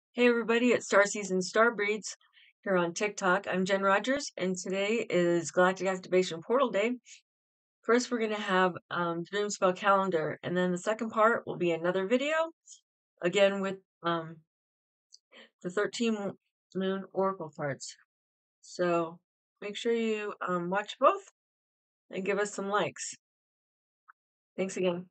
Hey everybody, it's Star Season Starbreeds here on TikTok. I'm Jen Rogers, and today is Galactic Activation Portal Day. First, we're going to have Dreamspell Calendar, and then the second part will be another video, again with the 13 Moon Oracle cards. So make sure you watch both and give us some likes. Thanks again.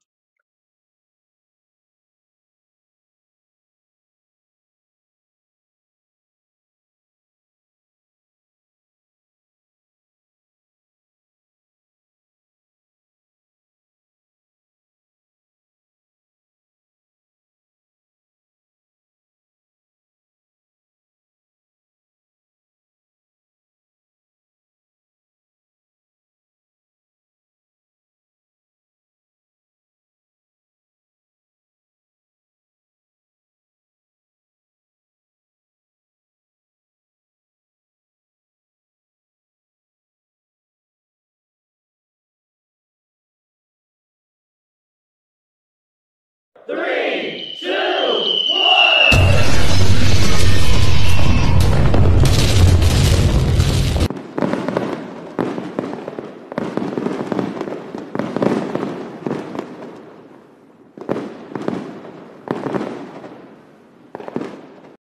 Three,